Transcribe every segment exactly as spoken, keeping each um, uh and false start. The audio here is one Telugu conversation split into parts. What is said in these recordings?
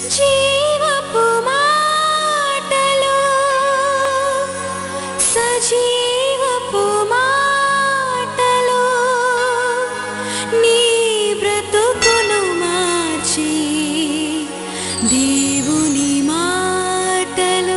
జీవపు మాటలు సజీవపు మాటలు నీ బ్రతుకును మార్చి దేవుని మాటలు.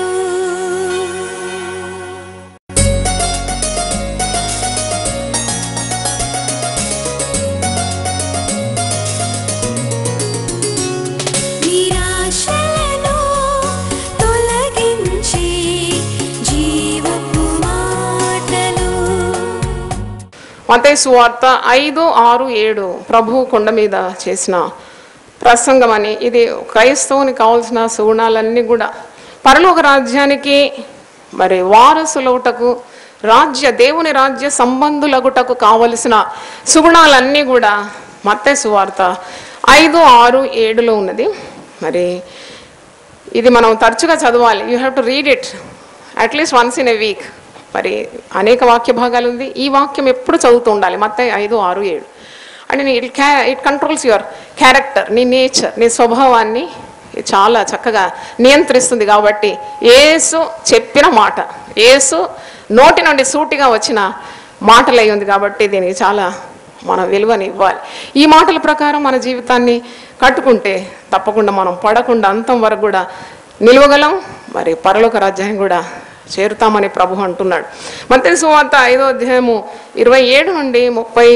మత్తయి సువార్త ఐదు ఆరు ఏడు ప్రభువు కొండ మీద చేసిన ప్రసంగం అని. ఇది క్రైస్తవునికి కావాల్సిన సుగుణాలన్నీ కూడా పరలోక రాజ్యానికి మరి వారసులవుటకు రాజ్య దేవుని రాజ్య సంబంధులగుటకు కావలసిన సుగుణాలన్నీ కూడా మత్తయి సువార్త ఐదు ఆరు ఏడులో ఉన్నది. మరి ఇది మనం తరచుగా చదవాలి. You have to read it at least once in a week. మరి అనేక వాక్య భాగాలు ఉంది. ఈ వాక్యం ఎప్పుడు చదువుతూ ఉండాలి. మత్తయి ఐదు ఆరు ఏడు అంటే నీ ఇట్ క్యా ఇట్ కంట్రోల్స్ యువర్ క్యారెక్టర్, నీ నేచర్, నీ స్వభావాన్ని చాలా చక్కగా నియంత్రిస్తుంది. కాబట్టి యేసు చెప్పిన మాట, యేసు నోటి నుండి సూటిగా వచ్చిన మాటలు అయి ఉంది. కాబట్టి దీనికి చాలా మన విలువని ఇవ్వాలి. ఈ మాటల ప్రకారం మన జీవితాన్ని కట్టుకుంటే తప్పకుండా మనం పడకుండా అంతం వరకు కూడా నిలవగలం. మరి పరలోక రాజ్యాన్ని కూడా చేరుతామని ప్రభు అంటున్నాడు. మత్తయి సువార్త ఐదో అధ్యాయము ఇరవై ఏడు నుండి ముప్పై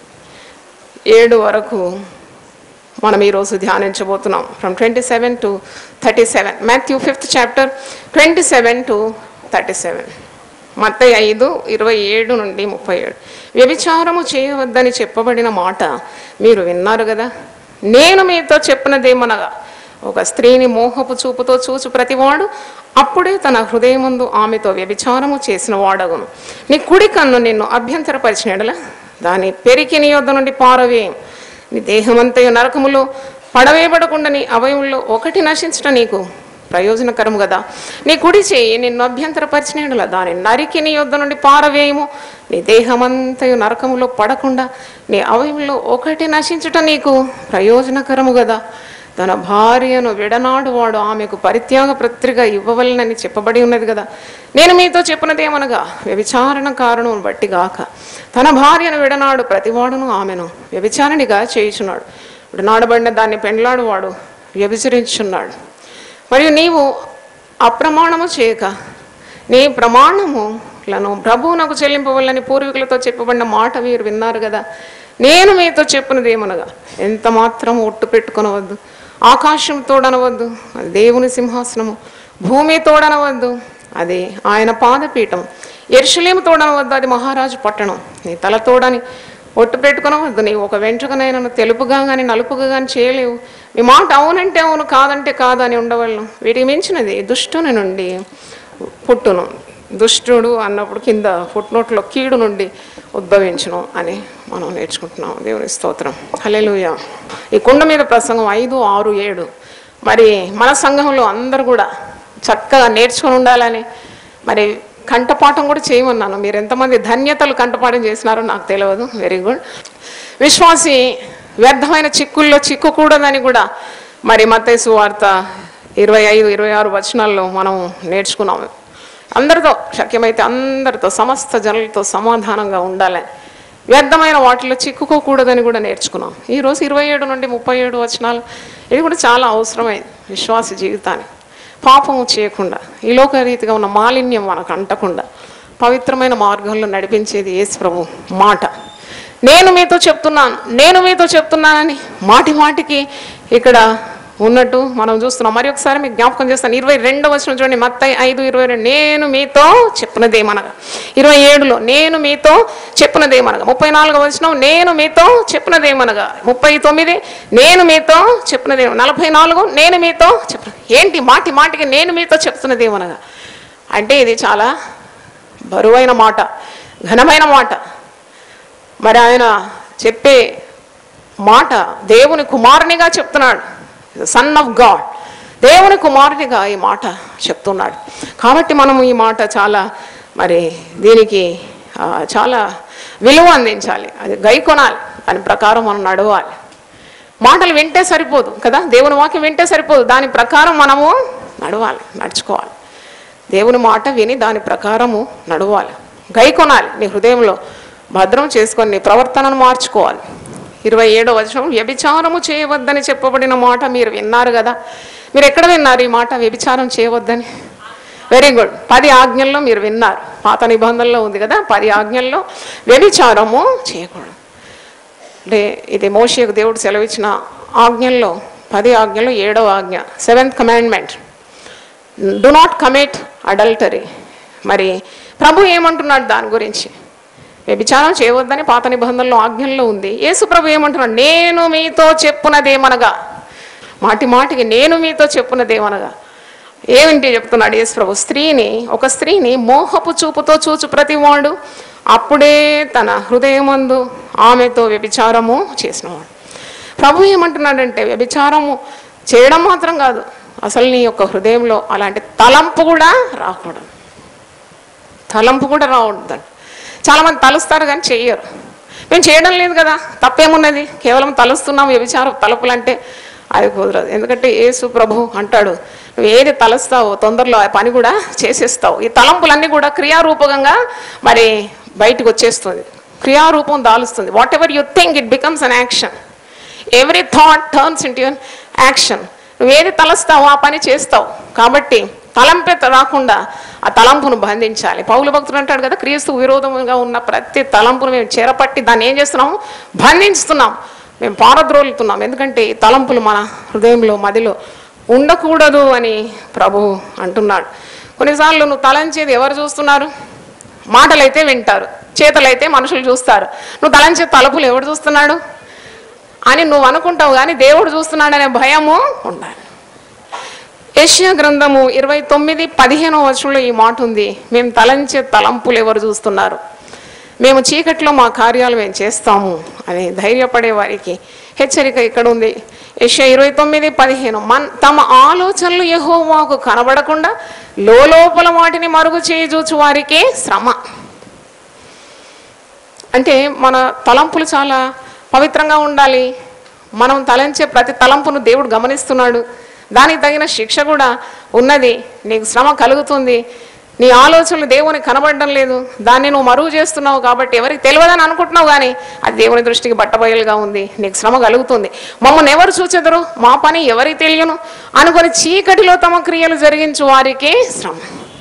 ఏడు వరకు మనం ఈరోజు ధ్యానించబోతున్నాం. From twenty seven to thirty seven Matthew fifth chapter twenty seven to thirty seven మత్తయి ఐదు ఇరవై ఏడు నుండి ముప్పై ఏడు వ్యభిచారము చేయవద్దని చెప్పబడిన మాట మీరు విన్నారు కదా. నేను మీతో చెప్పినదేమనగా, ఒక స్త్రీని మోహపు చూపుతో చూచు ప్రతివాడు అప్పుడే తన హృదయమందు ఆమెతో వ్యభిచారము చేసిన వాడగును. నీ కుడి కన్ను నిన్ను అభ్యంతరపరిచినడలా దాని పెరికి నీ యొద్ద నుండి పారవేయం. నీ దేహమంతయు నరకములో పడవేయబడకుండా నీ అవయవుల్లో ఒకటి నశించట నీకు ప్రయోజనకరము కదా. నీ కుడి చేయి నిన్ను అభ్యంతరపరిచినడలా దాని నరికి నీ యొద్ద నుండి పారవేయము. నీ దేహమంతయు నరకములో పడకుండా నీ అవయవుల్లో ఒకటి నశించుట నీకు ప్రయోజనకరము కదా. తన భార్యను విడనాడు వాడు ఆమెకు పరిత్యాగ పత్రిక ఇవ్వవలనని చెప్పబడి ఉన్నది కదా. నేను మీతో చెప్పినది ఏమనగా, వ్యభిచారణ కారణం బట్టి గాక తన భార్యను విడనాడు ప్రతివాడును ఆమెను వ్యభిచారణిగా చేయుచున్నాడు. విడనాడబడిన దాన్ని పెండ్లాడు వాడు వ్యభిచరించున్నాడు. మరియు నీవు అప్రమాణము చేయక నీ ప్రమాణములను ప్రభువునకు చెల్లింపవలని పూర్వీకులతో చెప్పబడిన మాట మీరు విన్నారు కదా. నేను మీతో చెప్పినది ఏమనగా, ఎంత మాత్రం ఒట్టు పెట్టుకొనవద్దు. ఆకాశం తోడనవద్దు, అది దేవుని సింహాసనము. భూమి తోడనవద్దు, అది ఆయన పాదపీఠం. యెరూషలేము తోడనవద్దు, అది మహారాజు పట్టణం. నీ తల తోడని ఒట్టు పెట్టుకొనవద్దు. నీవు ఒక వెంట్రుకనైనా తెలుపుగా కానీ నలుపుగా కానీ చేయలేవు. నీ మాట అవునంటే అవును, కాదంటే కాదు అని ఉండవలను. వీటికి మించినది దుష్టుని నుండి పుట్టును. దుష్టుడు అన్నప్పుడు కింద ఫుట్నోట్లో కీడు నుండి ఉద్భవించును అని మనం నేర్చుకుంటున్నాం. దేవుని స్తోత్రం, హల్లెలూయా. ఈ కుండ మీద ప్రసంగం ఐదు ఆరు ఏడు మరి మన సంఘంలో అందరూ కూడా చక్కగా నేర్చుకుని ఉండాలని మరి కంఠపాఠం కూడా చేయమన్నాను. మీరు ఎంతమంది ధన్యతలు కంఠపాఠం చేసినారో నాకు తెలియదు. Very good. విశ్వాసి వ్యర్థమైన చిక్కుల్లో చిక్కుకూడదని కూడా మరి మత్తయి సువార్త ఇరవై ఐదు ఇరవై ఆరు వచనాల్లో మనం నేర్చుకున్నాము. అందరితో శక్యమైతే అందరితో సమస్త జనులతో సమాధానంగా ఉండాలని, వ్యర్థమైన వాటిలో చిక్కుకోకూడదని కూడా నేర్చుకున్నాం. ఈరోజు ఇరవై ఏడు నుండి ముప్పై ఏడు వచనాలు ఇది కూడా చాలా అవసరమైంది విశ్వాస జీవితాన్ని. పాపము చేయకుండా, ఈ లోకరీతిగా ఉన్న మాలిన్యం మనకు అంటకుండా పవిత్రమైన మార్గంలో నడిపించేది యేసు ప్రభు మాట. నేను మీతో చెప్తున్నాను, నేను మీతో చెప్తున్నానని మాటి మాటికి ఇక్కడ ఉన్నట్టు మనం చూస్తున్నాం. మరి ఒకసారి మీకు జ్ఞాపకం చేస్తాను. ఇరవై రెండవ వచనం చూడండి, మత్తయి ఐదు ఇరవై రెండు నేను మీతో చెప్పినదేమనగా. ఇరవై ఏడులో నేను మీతో చెప్పినదేమనగా. ముప్పై నాలుగవ వచనం నేను మీతో చెప్పినదేమనగా. ముప్పై తొమ్మిది నేను మీతో చెప్పినదే. నలభై నాలుగు నేను మీతో చెప్పిన. ఏంటి మాటి మాటికి నేను మీతో చెప్తున్నదేమనగా అంటే ఇది చాలా బరువైన మాట, ఘనమైన మాట. మరి ఆయన చెప్పే మాట దేవుని కుమారునిగా చెప్తున్నాడు. సన్ ఆఫ్ గాడ్, దేవుని కుమారునిగా ఈ మాట చెప్తున్నాడు. కాబట్టి మనం ఈ మాట చాలా మరి దీనికి చాలా విలువ అందించాలి, అది గైకొనాలి, దాని ప్రకారం మనం నడవాలి. మాటలు వింటే సరిపోదు కదా, దేవుని వాక్యం వింటే సరిపోదు, దాని ప్రకారం మనము నడవాలి, నడుచుకోవాలి. దేవుని మాట విని దాని ప్రకారము నడవాలి, గై కొనాలి, నీ హృదయంలో భద్రం చేసుకొని నీ ప్రవర్తనను మార్చుకోవాలి. ఇరవై ఏడో వచనం, వ్యభిచారము చేయవద్దని చెప్పబడిన మాట మీరు విన్నారు కదా. మీరు ఎక్కడ విన్నారు ఈ మాట, వ్యభిచారం చేయవద్దని? వెరీ గుడ్, పది ఆజ్ఞల్లో మీరు విన్నారు, పాత నిబంధనలో ఉంది కదా, పది ఆజ్ఞల్లో వ్యభిచారము చేయకూడదు. అంటే ఇది మోషేకు దేవుడు సెలవిచ్చిన ఆజ్ఞల్లో, పది ఆజ్ఞల్లో ఏడవ ఆజ్ఞ, seventh commandment, do not commit adultery. మరి ప్రభు ఏమంటున్నాడు దాని గురించి? వ్యభిచారం చేయవద్దని పాత నిబంధనలో ఆజ్ఞల్లో ఉంది. యేసు ప్రభు ఏమంటున్నాడు? నేను మీతో చెప్పునదేమనగా, మాటి మాటికి నేను మీతో చెప్పునదేమనగా ఏమిటి చెప్తున్నాడు యేసు ప్రభు? స్త్రీని, ఒక స్త్రీని మోహపు చూపుతో చూచు ప్రతివాడు అప్పుడే తన హృదయమందు ఆమెతో వ్యభిచారము చేసినవాడు. ప్రభు ఏమంటున్నాడంటే వ్యభిచారము చేయడం మాత్రం కాదు, అసలు నీ యొక్క హృదయంలో అలాంటి తలంపు కూడా రాకూడదు, తలంపు కూడా రావద్దండి. చాలామంది తలుస్తారు కానీ చెయ్యరు. మేము చేయడం లేదు కదా, తప్పేమున్నది, కేవలం తలుస్తున్నాం వ్యభిచారం తలుపులు అంటే అది కుదరదు. ఎందుకంటే యేసు ప్రభు అంటాడు, నువ్వు ఏది తలుస్తావో తొందరలో ఆ పని కూడా చేసేస్తావు. ఈ తలంపులన్నీ కూడా క్రియారూపకంగా మరి బయటకు వచ్చేస్తుంది, క్రియారూపం దాలుస్తుంది. Whatever you think it becomes an action. Every thought turns into an action. నువ్వు ఏది తలస్తావో ఆ పని చేస్తావు. కాబట్టి తలంపే రాకుండా ఆ తలంపును బంధించాలి. పౌలు భక్తుడు అంటాడు కదా, క్రీస్తు విరోధంగా ఉన్న ప్రతి తలంపును మేము చేరపట్టి దాన్ని ఏం చేస్తున్నాము, బంధించుతున్నాం, మేము పారద్రోలుతున్నాం. ఎందుకంటే ఈ తలంపులు మన హృదయంలో మదిలో ఉండకూడదు అని ప్రభు అంటున్నాడు. కొన్నిసార్లు నువ్వు తలంచేది ఎవరు చూస్తున్నారు? మాటలైతే వింటారు, చేతలైతే మనుషులు చూస్తారు. నువ్వు తలంచే తలుపులు ఎవరు చూస్తున్నాడు అని నువ్వు అనుకుంటావు, కానీ దేవుడు చూస్తున్నాడనే భయము ఉండాలి. యెషయా గ్రంథము ఇరవై తొమ్మిది పదిహేనో వచనంలో ఈ మాట ఉంది, మేము తలంచే తలంపులు ఎవరు చూస్తున్నారు, మేము చీకట్లో మా కార్యాలు మేము చేస్తాము అని ధైర్యపడే వారికి హెచ్చరిక ఇక్కడ ఉంది. యెషయా ఇరవై తొమ్మిది పదిహేను, మన్ తమ ఆలోచనలు యెహోవాకు కనబడకుండా లోపల వాటిని మరుగు చేయజూచు వారికి శ్రమ. అంటే మన తలంపులు చాలా పవిత్రంగా ఉండాలి. మనం తలంచే ప్రతి తలంపును దేవుడు గమనిస్తున్నాడు, దానికి తగిన శిక్ష కూడా ఉన్నది. నీకు శ్రమ కలుగుతుంది, నీ ఆలోచనలు దేవుని కనబడడం లేదు, దాన్ని నువ్వు మరుగు చేస్తున్నావు కాబట్టి ఎవరికి తెలియదని అనుకుంటున్నావు, కానీ అది దేవుని దృష్టికి బట్టబయలుగా ఉంది, నీకు శ్రమ కలుగుతుంది. మమ్మల్ని ఎవరు చూచెదరు, మా పని ఎవరికి తెలియను అనుకొని చీకటిలో తమ క్రియలు జరిగించు వారికి శ్రమ.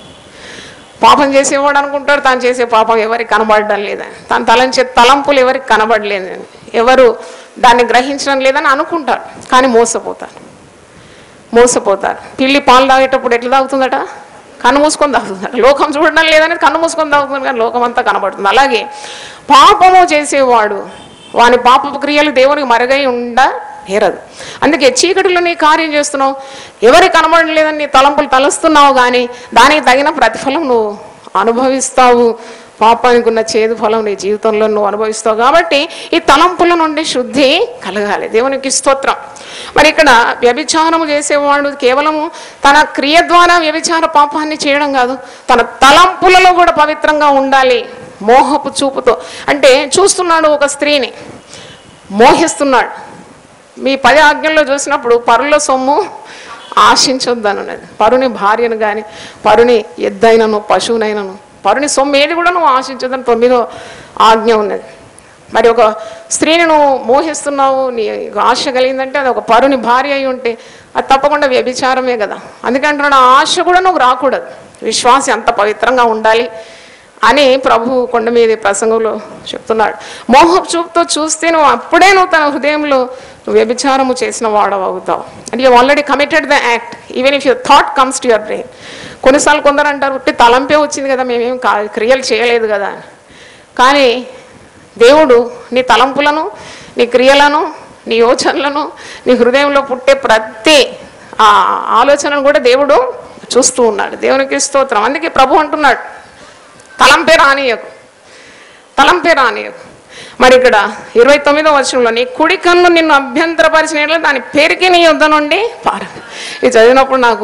పాపం చేసేవాడు అనుకుంటాడు తాను చేసే పాపం ఎవరికి కనబడడం లేదని, తను తలంచే తలంపులు ఎవరికి కనబడలేదని, ఎవరు దాన్ని గ్రహించడం లేదని అనుకుంటారు, కానీ మోసపోతారు మోసపోతారు పిల్లి పాలు తాగేటప్పుడు ఎట్లా తాగుతుందట, కన్ను మూసుకొని తాగుతుందట. లోకం చూడడం లేదని కన్ను మూసుకొని తాగుతుంది, కానీ లోకం అంతా కనబడుతుంది. అలాగే పాపము చేసేవాడు వాని పాపపు క్రియలు దేవునికి మరుగై ఉండ నేరదు. అందుకే చీకటిలో నీ కార్యం చేస్తున్నావు, ఎవరికి కనబడలేదని నీ తలంపులు తలుస్తున్నావు, కానీ దానికి తగిన ప్రతిఫలం నువ్వు అనుభవిస్తావు. పాపానికి ఉన్న చేదు ఫలం నీ జీవితంలో నువ్వు అనుభవిస్తావు. కాబట్టి ఈ తలంపుల నుండి శుద్ధి కలగాలి. దేవునికి స్తోత్రం. మరి ఇక్కడ వ్యభిచారం చేసేవాడు కేవలము తన క్రియ ద్వారా వ్యభిచార పాపాన్ని చేయడం కాదు, తన తలంపులలో కూడా పవిత్రంగా ఉండాలి. మోహపు చూపుతో అంటే చూస్తున్నాడు ఒక స్త్రీని, మోహిస్తున్నాడు. మీ పది ఆజ్ఞల్లో చూసినప్పుడు పరుల సొమ్ము ఆశించొద్దనున్నది. పరుని భార్యను కానీ, పరుని ఎద్దైనను పశువునైనను, పరుని సొమ్ము ఏది కూడా నువ్వు ఆశించొద్దని తొమ్మిదో ఆజ్ఞ ఉన్నది. మరి ఒక స్త్రీని నువ్వు మోహిస్తున్నావు, నీ ఆశ కలిగిందంటే అది ఒక పరుని భార్య అయి ఉంటే అది తప్పకుండా వ్యభిచారమే కదా. అందుకంటున్నాడు ఆ ఆశ కూడా నువ్వు రాకూడదు, విశ్వాసి అంత పవిత్రంగా ఉండాలి అని ప్రభు కొండ మీద ప్రసంగంలో చెప్తున్నాడు. మోహపు చూపుతో చూస్తే నువ్వు అప్పుడే నువ్వు తన హృదయంలో నువ్వు వ్యభిచారము చేసిన వాడవు అవుతావు. And you already committed the act even if your thought comes to your brain. కొన్నిసార్లు కొందరు అంటారు ఉట్టి తలంపే వచ్చింది కదా, మేమేం కా క్రియలు చేయలేదు కదా. కానీ దేవుడు నీ తలంపులను, నీ క్రియలను, నీ యోచనలను, నీ హృదయంలో పుట్టే ప్రతి ఆ ఆలోచనను కూడా దేవుడు చూస్తూ ఉన్నాడు. దేవునికి స్తోత్రం. అందుకే ప్రభు అంటున్నాడు తలంపే రానియకు, తలంపే రానియకు. మరి ఇక్కడ ఇరవై తొమ్మిదో వచనంలో నీ కుడి కన్ను నిన్ను అభ్యంతరపరిచిన దాని పేరుకి నీ యుద్ధ నుండి పార. ఇది చదివినప్పుడు నాకు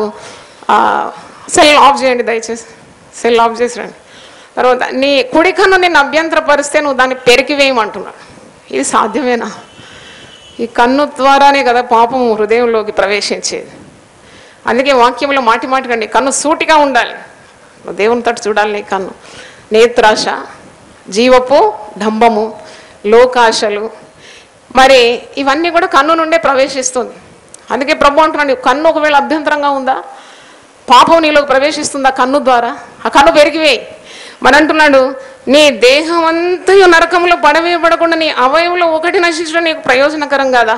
సెల్ ఆఫ్ చేయండి దయచేసి, సెల్ ఆఫ్ చేసి రండి. తర్వాత నీ కుడి కన్ను నిన్ను అభ్యంతరపరిస్తే నువ్వు దాన్ని పెరికి వేయమంటున్నాడు. ఇది సాధ్యమేనా? ఈ కన్ను ద్వారానే కదా పాపం హృదయంలోకి ప్రవేశించేది. అందుకే వాక్యంలో మాటి మాటికండి కన్ను సూటిగా ఉండాలి. దేవుని తట్టు చూడాలి. నీ కన్ను నేత్రాశ, జీవపు డంబము, లోకాశలు, మరి ఇవన్నీ కూడా కన్ను నుండే ప్రవేశిస్తుంది. అందుకే ప్రభు అంటున్నాడు, కన్ను ఒకవేళ అభ్యంతరంగా ఉందా, పాపం నీలోకి ప్రవేశిస్తుందా కన్ను ద్వారా, ఆ కన్ను పెరిగివేయి. మన అంటున్నాడు, నీ దేహం అంతా నరకంలో పడవేయబడకుండా నీ అవయవంలో ఒకటి నశించడం నీకు ప్రయోజనకరం కాదా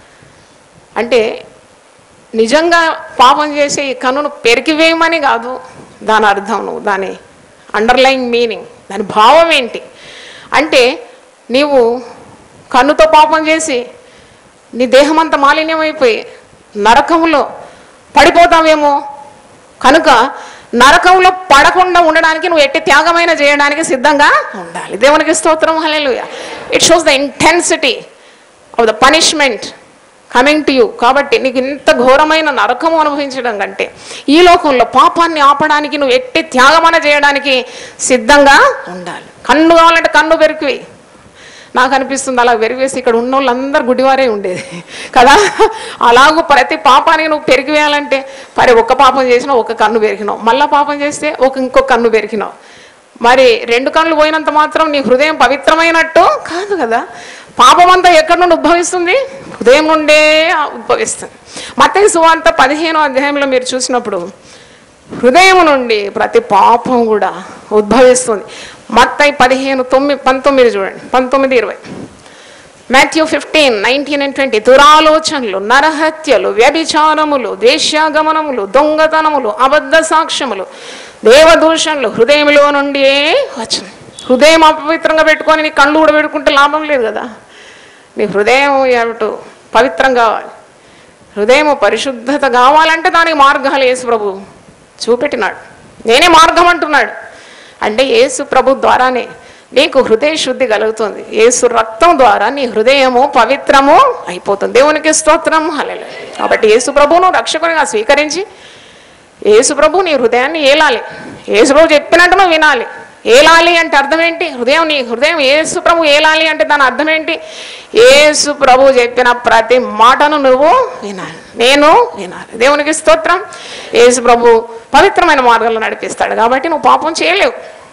అంటే, నిజంగా పాపం చేసే ఈ కన్నును పెరిగివేయమని కాదు దాని అర్థం. నువ్వు దాని అండర్లైన్ మీనింగ్, దాని భావం ఏంటి అంటే, నీవు కన్నుతో పాపం చేసి నీ దేహం అంతా మాలిన్యం అయిపోయి నరకంలో పడిపోతావేమో కనుక నరకంలో పడకుండా ఉండడానికి నువ్వు ఎట్టి త్యాగమైన చేయడానికి సిద్ధంగా ఉండాలి. దేవునికి స్తోత్రం, hallelujah. It shows the intensity of the punishment coming to you. కాబట్టి నీకు ఇంత ఘోరమైన నరకము అనుభవించడం కంటే ఈ లోకంలో పాపాన్ని ఆపడానికి నువ్వు ఎట్టి త్యాగమైన చేయడానికి సిద్ధంగా ఉండాలి. కన్ను కావాలంటే కన్ను పెరిగి నాకు అనిపిస్తుంది అలా వెరివేసి ఇక్కడ ఉన్న వాళ్ళందరూ గుడివారే ఉండేది కదా. అలాగూ ప్రతి పాపానికి నువ్వు పెరిగివేయాలంటే మరి ఒక్క పాపం చేసినావు ఒక కన్ను పెరిగినావు, మళ్ళీ పాపం చేస్తే ఒక ఇంకొక కన్ను పెరిగినావు. మరి రెండు కన్నులు పోయినంత మాత్రం నీ హృదయం పవిత్రమైనట్టు కాదు కదా. పాపం అంతా ఎక్కడి నుండి ఉద్భవిస్తుంది? హృదయం నుండే ఉద్భవిస్తుంది. మత్తయి సువార్త పదిహేనో అధ్యాయంలో మీరు చూసినప్పుడు హృదయం నుండి ప్రతి పాపం కూడా ఉద్భవిస్తుంది. మత్తయి పదిహేను తొమ్మిది పంతొమ్మిది చూడండి, పంతొమ్మిది ఇరవై. Matthew fifteen nineteen and twenty. దురాలోచనలు, నరహత్యలు, వ్యభిచారములు, ద్వేషాగమనములు, దొంగతనములు, అబద్ధ సాక్ష్యములు, దేవదూషణలు హృదయంలో నుండి వచ్చును. హృదయం అపవిత్రంగా పెట్టుకొని నీ కళ్ళు కూడా పెట్టుకుంటే లాభం లేదు కదా. నీ హృదయం ఏమిటో పవిత్రం కావాలి. హృదయం పరిశుద్ధత కావాలంటే దానికి మార్గాలు యేసు ప్రభు చూపెట్టినాడు. నేనే మార్గం అంటున్నాడు. అంటే యేసు ప్రభు ద్వారానే నీకు హృదయ శుద్ధి కలుగుతుంది. యేసు రక్తం ద్వారా నీ హృదయము పవిత్రము అయిపోతుంది. దేవునికి స్తోత్రం, హల్లెలూయా. కాబట్టి యేసు ప్రభువును రక్షకునిగా స్వీకరించి యేసు ప్రభు నీ హృదయాన్ని ఏలాలి. యేసు ప్రభు చెప్పినట్టు నువ్వు వినాలి. ఏలాలి అంటే అర్థం ఏంటి? హృదయం నీ హృదయం యేసు ప్రభు ఏలాలి అంటే దాని అర్థం ఏంటి? యేసు ప్రభు చెప్పిన ప్రతి మాటను నువ్వు వినాలి, నేను వినాలి. దేవునికి స్తోత్రం. యేసు ప్రభు పవిత్రమైన మార్గంలో నడిపిస్తాడు కాబట్టి నువ్వు పాపం చేయలేవు.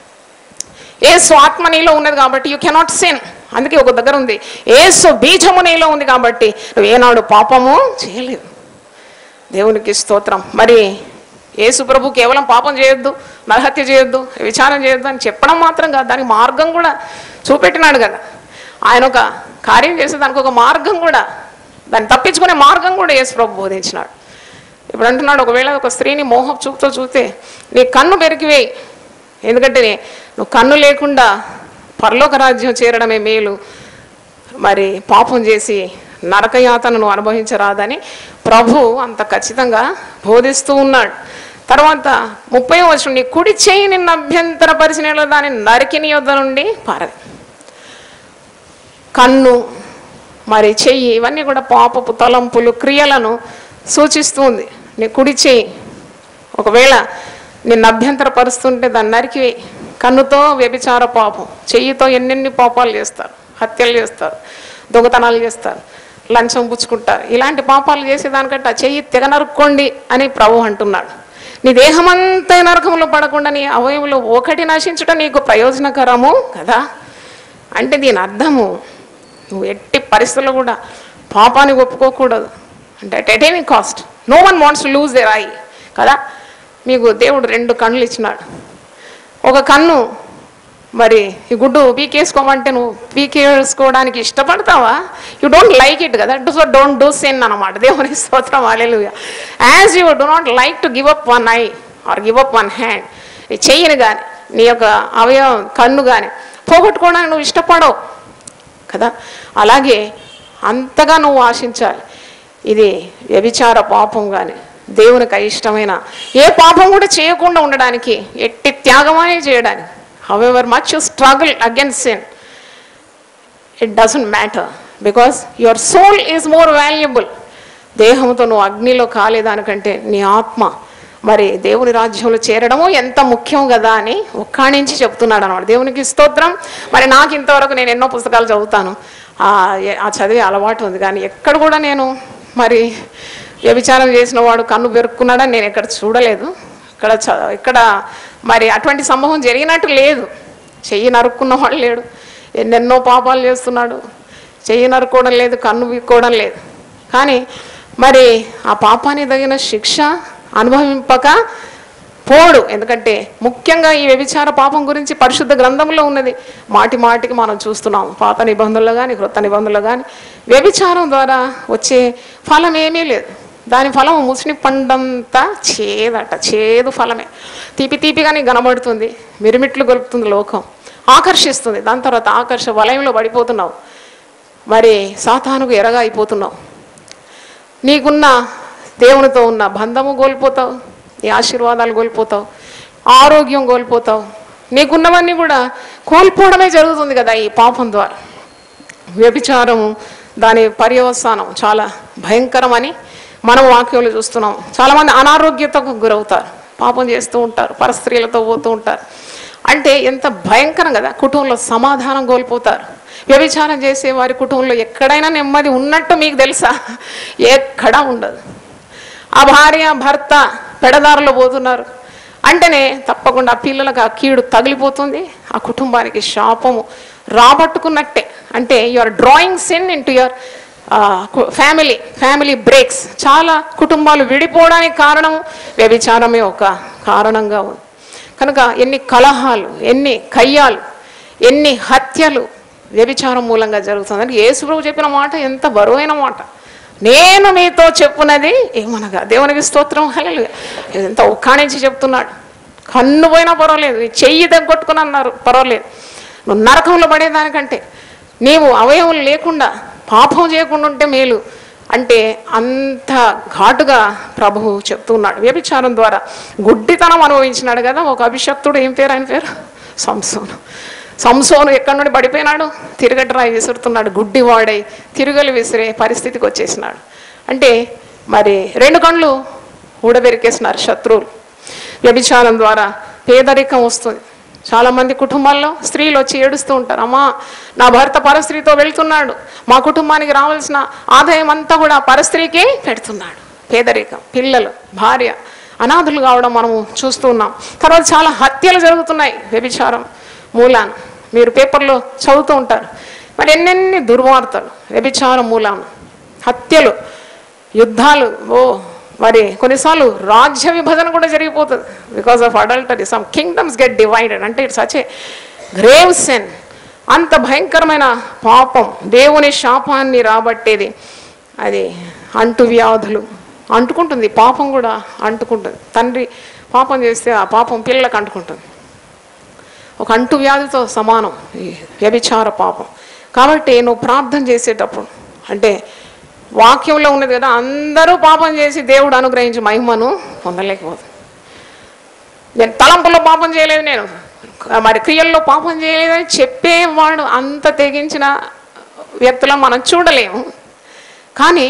యేసు ఆత్మ నీలో ఉన్నది కాబట్టి యూ కెనాట్ సిన్. అందుకే ఒక దగ్గర ఉంది, యేసు బీజము నీలో ఉంది కాబట్టి నువ్వు ఏనాడు పాపము చేయలేవు. దేవునికి స్తోత్రం. మరి యేసు ప్రభు కేవలం పాపం చేయొద్దు, నరహత్య చేయొద్దు, విచారం చేయొద్దు అని చెప్పడం మాత్రం కాదు, దానికి మార్గం కూడా చూపెట్టినాడు కదా. ఆయన ఒక కార్యం చేస్తే దానికి ఒక మార్గం కూడా, దాన్ని తప్పించుకునే మార్గం కూడా యేసు ప్రభు బోధించినాడు. ఇప్పుడు అంటున్నాడు, ఒకవేళ ఒక స్త్రీని మోహపు చూపుతో చూస్తే నీ కన్ను పెరిగివేయి. ఎందుకంటే నువ్వు కన్ను లేకుండా పరలోక రాజ్యం చేరడమే మేలు, మరి పాపం చేసి నరకయాతనను అనుభవించరాదని ప్రభు అంత ఖచ్చితంగా బోధిస్తూ ఉన్నాడు. తర్వాత ముప్పై వచనం, నీ కుడి చేయి నిన్ను అభ్యంతరపరిచిన దాన్ని నరికి నీ యొద్ద నుండి పారది. కన్ను మరి చెయ్యి ఇవన్నీ కూడా పాపపు తలంపులు, క్రియలను సూచిస్తుంది. నీ కుడి చెయ్యి ఒకవేళ నిన్ను అభ్యంతరపరుస్తుంటే దాన్ని నరికి. కన్నుతో వ్యభిచార పాపం, చెయ్యితో ఎన్నెన్ని పాపాలు చేస్తారు, హత్యలు చేస్తారు, దొంగతనాలు చేస్తారు, లంచం పుచ్చుకుంటారు. ఇలాంటి పాపాలు చేసేదానికంటే ఆ చెయ్యి తెగ నరుక్కోండి అని ప్రభు అంటున్నాడు. నీ దేహమంతా నరకంలో పడకుండా నీ అవయవంలో ఒకటి నశించడం నీకు ప్రయోజనకరము కదా. అంటే దీని అర్థము నువ్వు ఎట్టి పరిస్థితుల్లో కూడా పాపాన్ని ఒప్పుకోకూడదు. అంటే at any cost. No one wants to lose their eye కదా. మీకు దేవుడు రెండు కన్నులు ఇచ్చినాడు. ఒక కన్ను మరి ఈ గుడ్డు పీకేసుకోమంటే నువ్వు పీకేసుకోవడానికి ఇష్టపడతావా? యూ డోంట్ లైక్ ఇట్ కదా. సో డోంట్ డూ సిన్ అన్నమాట. దేవుని స్తోత్రం, hallelujah. As you do not like to give up one eye or give up one hand, నీ చెయ్యిని కానీ నీ యొక్క అవయవం కన్ను కానీ పోగొట్టుకోవడానికి నువ్వు ఇష్టపడవు కదా. అలాగే అంతగా నువ్వు ఆశించాలి. ఇది వ్యభిచార పాపం కానీ దేవునికి అయిష్టమైన ఏ పాపం కూడా చేయకుండా ఉండడానికి, ఎట్టి త్యాగమే చేయడానికి. However much you struggle against sin, it doesn't matter because your soul is more valuable. దేహంతో నువ్వు అగ్నిలో కాలేదానికంటే నీ ఆత్మ మరి దేవుని రాజ్యంలో చేరడము ఎంత ముఖ్యం కదా అని ఒక్కాణించి చెప్తున్నాడు అన్నమాట. దేవునికి స్తోత్రం. మరి నాకు ఇంతవరకు నేను ఎన్నో పుస్తకాలు చదువుతాను, ఆ చదివే అలవాటు ఉంది, కానీ ఎక్కడ కూడా నేను మరి వ్యభిచారం చేసిన వాడు కన్ను పెరుక్కున్నాడని నేను ఎక్కడ చూడలేదు. ఇక్కడ ఇక్కడ మరి అటువంటి సంభవం జరిగినట్టు లేదు. చెయ్యి నరుక్కున్నవాడు లేడు, ఎన్నెన్నో పాపాలు చేస్తున్నాడు, చెయ్యి నరుక్కోవడం లేదు, కన్ను వీక్కోవడం లేదు. కానీ మరి ఆ పాపానికి తగిన శిక్ష అనుభవింపక పోడు. ఎందుకంటే ముఖ్యంగా ఈ వ్యభిచార పాపం గురించి పరిశుద్ధ గ్రంథంలో ఉన్నది. మాటి మాటికి మనం చూస్తున్నాం, పాత నిబంధనలు కానీ క్రొత్త నిబంధనలు కానీ. వ్యభిచారం ద్వారా వచ్చే ఫలం ఏమీ లేదు. దాని ఫలం ముసిని పండంతా చేదట, చేదు ఫలమే. తీపి తీపిగానే కనబడుతుంది, మిరిమిట్లు గొలుపుతుంది లోకం, ఆకర్షిస్తుంది. దాని తర్వాత ఆకర్ష వలయంలో పడిపోతున్నావు, మరి సాతానుకు ఎరగా అయిపోతున్నావు. నీకున్న దేవునితో ఉన్న బంధము కోల్పోతావు, నీ ఆశీర్వాదాలు కోల్పోతావు, ఆరోగ్యం కోల్పోతావు, నీకున్నవన్నీ కూడా కోల్పోవడమే జరుగుతుంది కదా ఈ పాపం ద్వారా. వ్యభిచారం దాని పర్యవసానం చాలా భయంకరమని మనం వాక్యంలో చూస్తున్నాం. చాలామంది అనారోగ్యతకు గురవుతారు, పాపం చేస్తూ ఉంటారు, పరస్త్రీలతో పోతూ ఉంటారు. అంటే ఎంత భయంకరం కదా. కుటుంబంలో సమాధానం కోల్పోతారు. వ్యభిచారం చేసే వారి కుటుంబంలో ఎక్కడైనా నెమ్మది ఉన్నట్టు మీకు తెలుసా? ఎక్కడా ఉండదు. ఆ భార్య భర్త పెడదారులో పోతున్నారు అంటేనే తప్పకుండా ఆ పిల్లలకు ఆ కీడు తగిలిపోతుంది, ఆ కుటుంబానికి శాపము రాబట్టుకున్నట్టే. అంటే you are drawing sin into your family family breaks. చాలా కుటుంబాలు విడిపోవడానికి కారణం వ్యభిచారమే ఒక కారణంగా ఉంది. కనుక ఎన్ని కలహాలు, ఎన్ని కయ్యాలు, ఎన్ని హత్యలు వ్యభిచారం మూలంగా జరుగుతుందని యేసు ప్రభు చెప్పిన మాట ఎంత బరువైన మాట. నేను మీతో చెప్పున్నది ఏమనగా. దేవునికి స్తోత్రం. హల్లెలూయా. ఎంత ఒక్కాణించి చెప్తున్నాడు. కన్ను పోయినా పర్వాలేదు, చెయ్యి తగ్గొట్టుకుని అన్నారు పర్వాలేదు, నువ్వు నరకంలో పడేదానికంటే నీవు అవయవం లేకుండా పాపం చేయకుండా ఉంటే మేలు అంటే అంత ఘాటుగా ప్రభువు చెప్తున్నాడు. వ్యభిచారం ద్వారా గుడ్డితనం అనుభవించినాడు కదా ఒక అభిషక్తుడు. ఏం పేరు ఆయన పేరు? సంసోను. సంసోను ఎక్కడి నుండి పడిపోయినాడు? తిరగట్రాయి విసురుతున్నాడు, గుడ్డివాడై తిరుగలు విసిరే పరిస్థితికి వచ్చేసినాడు. అంటే మరి రెండు కళ్ళు ఊడబెరికేసినారు శత్రువులు. వ్యభిచారం ద్వారా పేదరికం వస్తుంది. చాలామంది కుటుంబాల్లో స్త్రీలు వచ్చి ఏడుస్తూ ఉంటారు, అమ్మా నా భర్త పరస్త్రీతో వెళ్తున్నాడు, మా కుటుంబానికి రావాల్సిన ఆదాయం అంతా కూడా పరస్త్రీకే పెడుతున్నాడు. పేదరికం, పిల్లలు, భార్య అనాథులు కావడం మనము చూస్తూ ఉన్నాం. తర్వాత చాలా హత్యలు జరుగుతున్నాయి వ్యభిచారం మూలాన. మీరు పేపర్లో చదువుతూ ఉంటారు. మరి ఎన్నెన్ని దుర్వార్తలు వ్యభిచారం మూలాన, హత్యలు, యుద్ధాలు. ఓ మరి కొన్నిసార్లు రాజ్య విభజన కూడా జరిగిపోతుంది because of adultery. Some kingdoms get divided. అంటే it's such a grave sin. అంత భయంకరమైన పాపం, దేవుని శాపాన్ని రాబట్టేది. అది అంటు వ్యాధులు అంటుకుంటుంది, పాపం కూడా అంటుకుంటుంది. తండ్రి పాపం చేస్తే ఆ పాపం పిల్లలకు అంటుకుంటుంది. ఒక అంటు వ్యాధితో సమానం ఈ వ్యభిచార పాపం. కాబట్టి నువ్వు ప్రార్థన చేసేటప్పుడు, అంటే వాక్యంలో ఉన్నది కదా, అందరూ పాపం చేసి దేవుడు అనుగ్రహించి మహిమను పొందలేకపోతుంది. నేను తలంపుల్లో పాపం చేయలేదు, నేను మరి క్రియల్లో పాపం చేయలేదని చెప్పేవాడు అంత తెగించిన వ్యక్తులను మనం చూడలేము. కానీ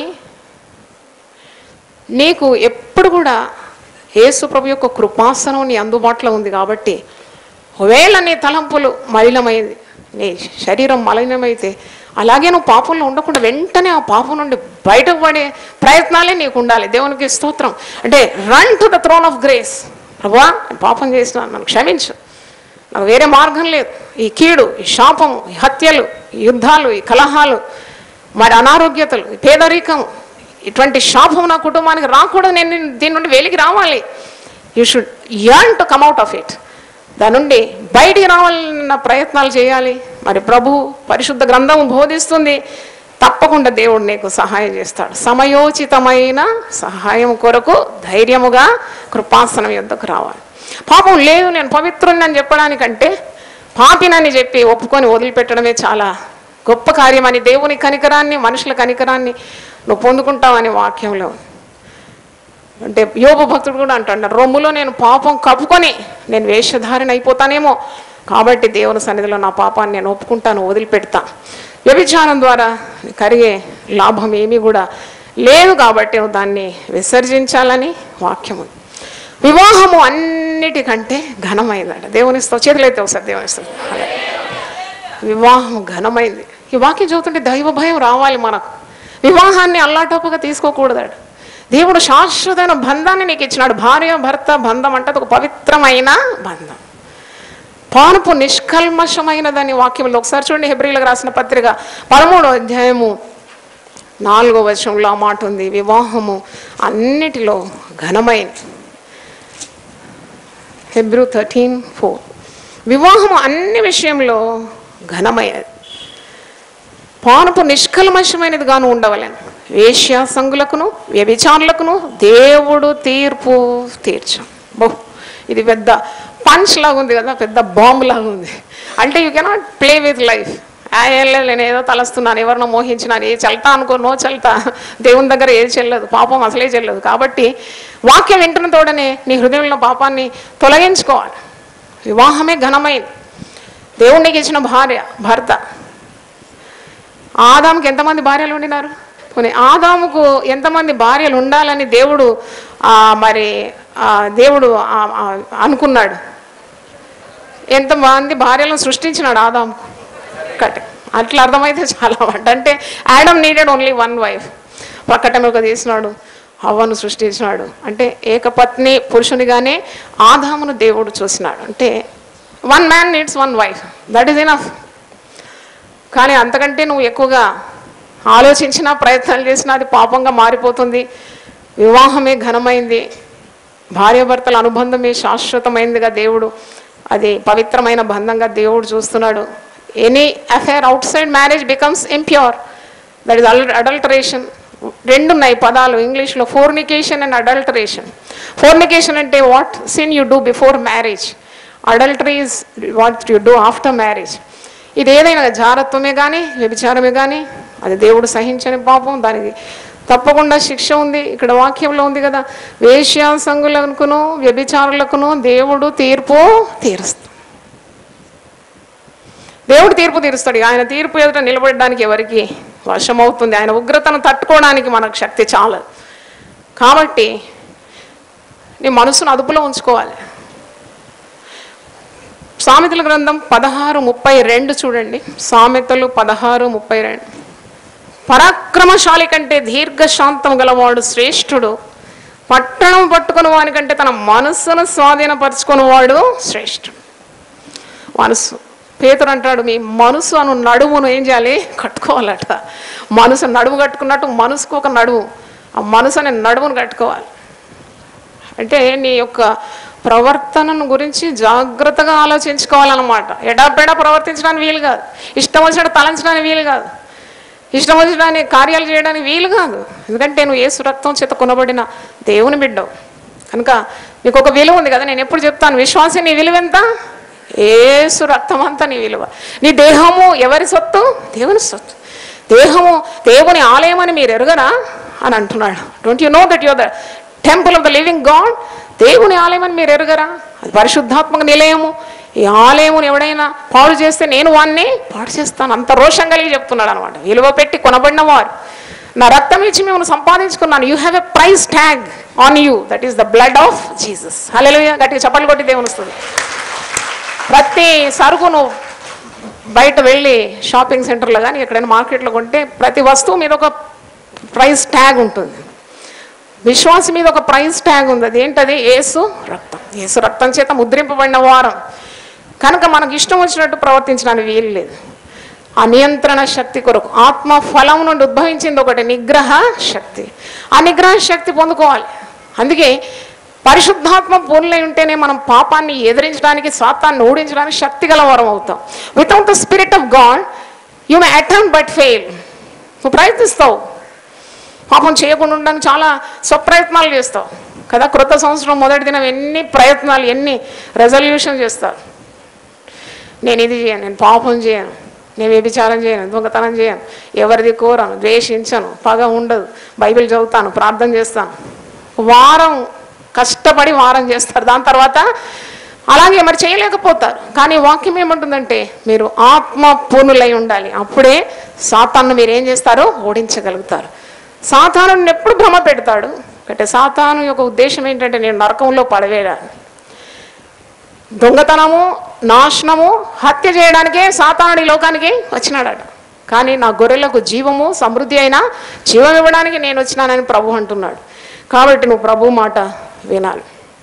నీకు ఎప్పుడు కూడా యేసు ప్రభు యొక్క కృపాసనం నీ అందుబాటులో ఉంది. కాబట్టి ఒకవేళ నీ తలంపులు మలినమైంది, నీ శరీరం మలినమైతే అలాగే నువ్వు పాపంలో ఉండకుండా వెంటనే ఆ పాపం నుండి బయటకు పడే ప్రయత్నాలే నీకు ఉండాలి. దేవునికి స్తోత్రం. అంటే run to the throne of grace. ప్రభువా నేను పాపం చేసిన, నన్ను క్షమించు, నాకు వేరే మార్గం లేదు. ఈ కీడు, ఈ శాపము, ఈ హత్యలు, ఈ యుద్ధాలు, ఈ కలహాలు, మరి అనారోగ్యతలు, ఈ పేదరికం, ఇటువంటి శాపం నా కుటుంబానికి రాకూడదు. నేను దీని నుండి వెలికి రావాలి. You should yearn to come out of it. దాని నుండి బయటికి రావాలన్న ప్రయత్నాలు చేయాలి. మరి ప్రభు పరిశుద్ధ గ్రంథం బోధిస్తుంది, తప్పకుండా దేవుడు నీకు సహాయం చేస్తాడు. సమయోచితమైన సహాయం కొరకు ధైర్యముగా కృపాసనం యొద్దకు రావాలి. పాపం లేదు, నేను పవిత్రుని అని చెప్పడానికంటే పాపినని చెప్పి ఒప్పుకొని వదిలిపెట్టడమే చాలా గొప్ప కార్యమని, దేవుని కనికరాన్ని, మనుషుల కనికరాన్ని నువ్వు పొందుకుంటావని వాక్యంలో. అంటే యోబు భక్తుడు కూడా అంటాడు, రొమ్ములో నేను పాపం కప్పుకొని నేను వేషధారణ అయిపోతానేమో, కాబట్టి దేవుని సన్నిధిలో నా పాపాన్ని నేను ఒప్పుకుంటాను, వదిలిపెడతా. వ్యభిచారం ద్వారా కరిగే లాభం ఏమీ కూడా లేదు, కాబట్టి దాన్ని విసర్జించాలని వాక్యం ఉంది. వివాహము అన్నిటికంటే ఘనమైందట. దేవుని స్తోత్రం. చేతులైతే ఒకసారి దేవుని స్తోత్రం. వివాహం ఘనమైంది. ఈ వాక్యం చదువుతుంటే దైవ భయం రావాలి మనకు. వివాహాన్ని అల్లాటోపుగా తీసుకోకూడదాడు. దేవుడు శాశ్వతమైన బంధాన్ని నీకు ఇచ్చినాడు. భార్య భర్త బంధం అంటే అది ఒక పవిత్రమైన బంధం, పానుపు నిష్కల్మషమైనదని వాక్యంలో ఒకసారి చూడండి. హెబ్రీలకు రాసిన పత్రిక పదమూడో అధ్యాయము నాలుగో వచనంలో ఆ మాట ఉంది. వివాహము అన్నిటిలో ఘనమైనది. Hebrew thirteen four. వివాహము అన్ని విషయంలో ఘనమైనది, పానుపు నిష్కల్మషమైనది గాను ఉండవలేను. వేశ్యాసంగులకును వ్యభిచారులకును దేవుడు తీర్పు తీర్చం. బహు ఇది పెద్ద పంచ్ లాగా ఉంది కదా, పెద్ద బాంబు లాగా ఉంది. అంటే you cannot play with life. నేను ఏదో తలస్తున్నాను, ఎవరినో మోహించినాను, ఏ చల్తా అనుకో, నో చల్తా. దేవుని దగ్గర ఏది చెల్లదు, పాపం అసలే చెల్లదు. కాబట్టి వాక్యం వింటున్న తోడనే నీ హృదయంలో పాపాన్ని తొలగించుకోవాలి. వివాహమే ఘనమైంది. దేవునికి ఇచ్చిన భార్య భర్త. ఆదాముకి ఎంతమంది భార్యలు ఉండినారు? పోనీ ఆదాముకు ఎంతమంది భార్యలు ఉండాలని దేవుడు మరి దేవుడు అనుకున్నాడు? ఎంతమంది భార్యలను సృష్టించినాడు ఆదాముకు? కట్. అట్లా అర్థమైతే చాలా వంట. అంటే Adam needed only one wife. ప్రకటనగా తీసినాడు, హవ్వను సృష్టించినాడు. అంటే ఏకపత్ని పురుషునిగానే ఆదామును దేవుడు చూసినాడు. అంటే one man needs one wife, that is enough. కానీ అంతకంటే నువ్వు ఎక్కువగా ఆలోచించినా ప్రయత్నాలు చేసినా అది పాపంగా మారిపోతుంది. వివాహమే ఘనమైంది, భార్యాభర్తల అనుబంధమే శాశ్వతమైందిగా దేవుడు, అది పవిత్రమైన బంధంగా దేవుడు చూస్తున్నాడు. Any affair outside marriage becomes impure, that is adulteration. రెండు ఉన్నాయి పదాలు ఇంగ్లీష్లో, ఫోర్నికేషన్ అండ్ అడల్టరేషన్. ఫోర్నికేషన్ అంటే what sin you do before marriage, adultery is what you do after marriage. ఇది ఏదైనా జారత్వమే కానీ వ్యభిచారమే కానీ అది దేవుడు సహించని పాపం, దానికి తప్పకుండా శిక్ష ఉంది. ఇక్కడ వాక్యంలో ఉంది కదా, వేశ్యాసంగులకును వ్యభిచారులకును దేవుడు తీర్పు తీరుస్తాడు. దేవుడు తీర్పు తీరుస్తాడు. ఆయన తీర్పు ఎదుట నిలబడడానికి ఎవరికి వశమవుతుంది? ఆయన ఉగ్రతను తట్టుకోవడానికి మనకు శక్తి చాలదు. కాబట్టి నీ మనసును అదుపులో ఉంచుకోవాలి. సామెతల గ్రంథం పదహారు ముప్పై రెండు చూడండి. సామెతలు పదహారు ముప్పై రెండు. పరాక్రమశాలి కంటే దీర్ఘశాంతం గలవాడు శ్రేష్ఠుడు, పట్టణం పట్టుకుని వానికంటే తన మనస్సును స్వాధీనపరుచుకుని వాడు శ్రేష్ఠుడు. మనసు, పేతురు అంటాడు, మీ మనసు అను నడుమును ఏం చేయాలి? కట్టుకోవాలట. మనసు నడుము కట్టుకున్నట్టు మనసుకు ఒక నడుము, ఆ మనసు అనే నడుమును కట్టుకోవాలి. అంటే నీ యొక్క ప్రవర్తనను గురించి జాగ్రత్తగా ఆలోచించుకోవాలన్నమాట. ఎడాపెడా ప్రవర్తించడానికి వీలు కాదు, ఇష్టం వచ్చినట్టు తలంచడానికి వీలు కాదు, ఇష్టం వచ్చినడానికి కార్యాలు చేయడానికి వీలు కాదు. ఎందుకంటే నువ్వు యేసు రక్తం చేత కొనబడిన దేవుని బిడ్డవు కనుక నీకు ఒక విలువ ఉంది కదా. నేను ఎప్పుడు చెప్తాను, విశ్వాసం నీ విలువ ఎంత? యేసు రక్తం అంతా నీ విలువ. నీ దేహము ఎవరి సొత్తు? దేవుని సొత్తు. దేహము దేవుని ఆలయం అని మీరు ఎరుగరా అని అంటున్నాడు. Don't you know that you are the temple of the living God? దేవుని ఆలయం అని మీరు ఎరుగరా? అది పరిశుద్ధాత్మక నిలయము. ఈ ఆలయమును ఎవడైనా పాడు చేస్తే నేను వాడిని పాడు చేస్తాను. అంత రోషం కలిగి చెప్తున్నాడు అనమాట. విలువ పెట్టి కొనబడిన వారు, నా రక్తం ఇచ్చి మేము సంపాదించుకున్నాను. You have a price tag on you, that is the blood of Jesus. Hallelujah. గట్టిగా చప్పట్లు కొట్టి దేవుని వస్తుంది. ప్రతి సరుకు నువ్వు బయట వెళ్ళి షాపింగ్ సెంటర్లో కానీ ఎక్కడైనా మార్కెట్లో కొంటే ప్రతి వస్తువు మీద ఒక ప్రైస్ ట్యాగ్ ఉంటుంది. విశ్వాసం మీద ఒక ప్రైస్ ట్యాగ్ ఉంది. అది ఏంటది? యేసు రక్తం. యేసు రక్తం చేత ముద్రింపబడిన వారం కనుక మనకు ఇష్టం వచ్చినట్టు ప్రవర్తించడానికి వీలు లేదు. ఆ నియంత్రణ శక్తి కొరకు ఆత్మ ఫలం నుండి ఉద్భవించింది ఒకటి, నిగ్రహ శక్తి. ఆ నిగ్రహ శక్తి పొందుకోవాలి. అందుకే పరిశుద్ధాత్మ పూర్ణై ఉంటేనే మనం పాపాన్ని ఎదిరించడానికి, సాతాన్ని ఓడించడానికి శక్తి గల వారం అవుతాం. Without the spirit of God you may attempt but fail. నువ్వు ప్రయత్నిస్తావు, పాపం చేయకుండా ఉండడానికి చాలా స్వప్రయత్నాలు చేస్తావు కదా. క్రొత్త సంవత్సరం మొదటి దినం ఎన్ని ప్రయత్నాలు, ఎన్ని రెజల్యూషన్ చేస్తారు. నేను ఇది చేయను, నేను పాపం చేయను, నేను వ్యభిచారం చేయను, దొంగతనం చేయను, ఎవరిది కోరను, ద్వేషించను, పగ ఉండదు, బైబిల్ చదువుతాను, ప్రార్థన చేస్తాను. వారం కష్టపడి వారం చేస్తారు. దాని తర్వాత అలాగే మరి చేయలేకపోతారు. కానీ వాక్యం ఏమంటుందంటే మీరు ఆత్మ పూర్ణులై ఉండాలి. అప్పుడే సాతాను మీరు ఏం చేస్తారో ఓడించగలుగుతారు. సాతాను ఎప్పుడు భ్రమ పెడతాడు, అంటే సాతాను యొక్క ఉద్దేశం ఏంటంటే నేను నరకంలో పడవేయాలి. దొంగతనము, నాశనము, హత్య చేయడానికే సాతానుడి లోకానికి వచ్చినాడట. కానీ నా గొర్రెలకు జీవము, సమృద్ధి అయినా జీవం ఇవ్వడానికి నేను వచ్చినానని ప్రభు అంటున్నాడు. కాబట్టి నువ్వు ప్రభు మాట వినాలి.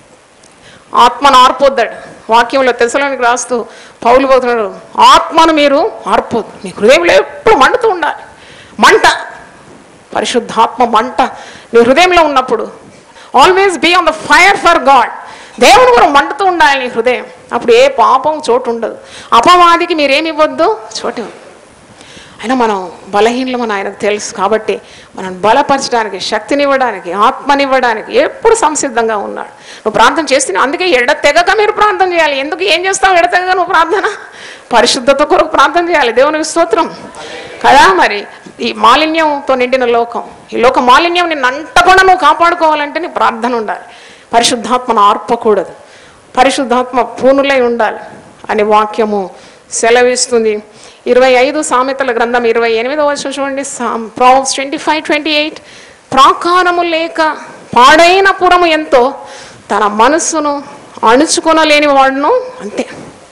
ఆత్మను ఆర్పొద్దాడు. వాక్యంలో తెస్సలోనికి రాస్తూ పౌలు పోతున్నాడు, ఆత్మను మీరు ఆర్పొద్దు, మీ హృదయంలో ఎప్పుడు మండుతూ ఉండాలి. మంట, పరిశుద్ధాత్మ మంట నీ హృదయంలో ఉన్నప్పుడు always be on the fire for God. దేవుని కూడా మండుతూ ఉండాలి నీ హృదయం. అప్పుడు ఏ పాపం చోటు ఉండదు, అపవాదికి మీరేమి ఇవ్వద్దు చోటు. అయినా మనం బలహీనమని ఆయనకు తెలుసు. కాబట్టి మనం బలపరచడానికి, శక్తినివ్వడానికి, ఆత్మనివ్వడానికి ఎప్పుడు సంసిద్ధంగా ఉన్నాడు. నువ్వు ప్రార్థన చేస్తున్నావు, అందుకే ఎడతెగక మీరు ప్రార్థన చేయాలి. ఎందుకు ఏం చేస్తావు ఎడతెగక నువ్వు ప్రార్థన? పరిశుద్ధత కొరకు ప్రార్థన చేయాలి. దేవునికి స్తోత్రం కదా. మరి ఈ మాలిన్యంతో నిండిన లోకం, ఈ లోక మాలిన్యం నిన్ను అంటకుండా నువ్వు కాపాడుకోవాలంటే నీ ప్రార్థన ఉండాలి. పరిశుద్ధాత్మను ఆర్పకూడదు, పరిశుద్ధాత్మ పూనులై ఉండాలి అని వాక్యము సెలవిస్తుంది. ఇరవై ఐదు సామెతల గ్రంథం ఇరవై ఎనిమిదో వచనం చూడండి. Proverbs twenty five twenty eight ప్రాకారము లేక పాడైన పురము ఎంతో, తన మనస్సును అణుచుకొనలేని వాడును అంతే.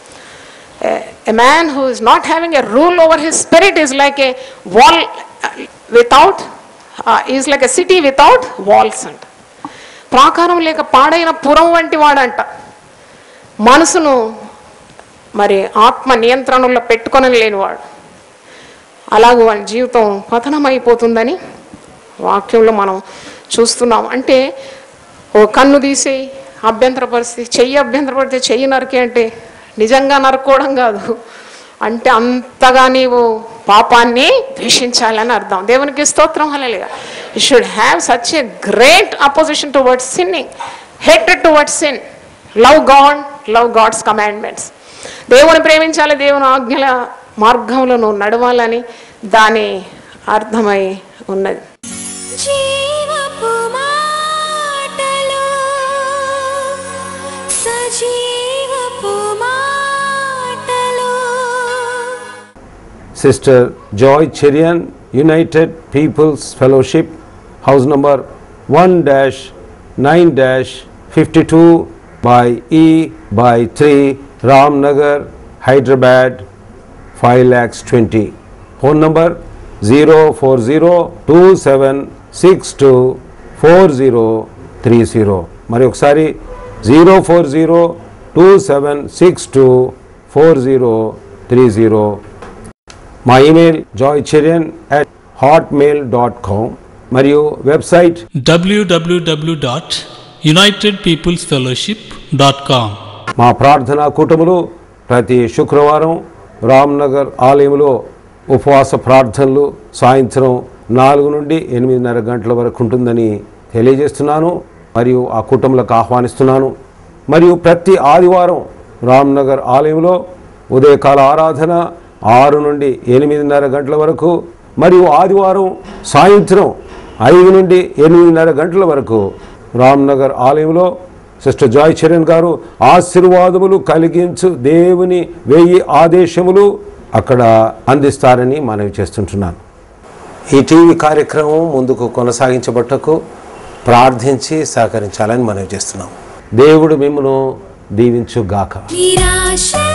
A man who is not having a rule over his spirit is like a wall without uh, is like a city without walls అంట. ప్రాకారం లేక పాడైన పురం వంటి వాడంట. మనసును మరి ఆత్మ నియంత్రణలో పెట్టుకొని లేనివాడు. అలాగూ వాడి జీవితం పతనమైపోతుందని వాక్యంలో మనం చూస్తున్నాం. అంటే ఓ కన్ను తీసి అభ్యంతరపరిస్తే, చెయ్యి అభ్యంతరపడితే చెయ్యి నరికే అంటే నిజంగా నరుకోవడం కాదు, అంటే అంతగా నీవు పాపాన్ని ద్వేషించాలని అర్థం. దేవునికి స్తోత్రం. Hallelujah. You should have such a great opposition towards sinning, hatred towards sin, love God, love God's commandments. దేవుని ప్రేమించాలి, దేవుని ఆజ్ఞల మార్గంలో నడవాలని దాని అర్థమై ఉన్నది. జీవపు మాటలు, సజీవపు మాటలు. Sister Joy Cherian, United People's Fellowship, house number one dash nine dash fifty-two by E by three, Ramnagar, Hyderabad, five lakhs twenty. Phone number zero four zero two seven six two four zero three zero. మరి ఒకసారి zero four zero two seven six two four zero three zero. మా email joycherian at hotmail dot com మరియు website W W W dot United Peoples Fellowship dot com. మా ప్రార్థనా కూటములు ప్రతి శుక్రవారం రామ్నగర్ ఆలయంలో ఉపవాస ప్రార్థనలు సాయంత్రం నాలుగు నుండి ఎనిమిదిన్నర గంటల వరకు ఉంటుందని తెలియజేస్తున్నాను మరియు ఆ కూటములకు ఆహ్వానిస్తున్నాను. మరియు ప్రతి ఆదివారం రామ్నగర్ ఆలయంలో ఉదయకాల ఆరాధన ఆరు నుండి ఎనిమిదిన్నర గంటల వరకు మరియు ఆదివారం సాయంత్రం ఐదు నుండి ఎనిమిదిన్నర గంటల వరకు రామ్నగర్ ఆలయంలో సిస్టర్ జాయ్ చెరియన్ గారు ఆశీర్వాదములు కలిగించు దేవుని వెయ్యి ఆదేశములు అక్కడ అందిస్తారని మనవి చేస్తుంటున్నాను. ఈ టీవీ కార్యక్రమం ముందుకు కొనసాగించబట్టకు ప్రార్థించి సహకరించాలని మనవి చేస్తున్నాం. దేవుడు మిమ్మల్ని దీవించుగాక. నిరాశ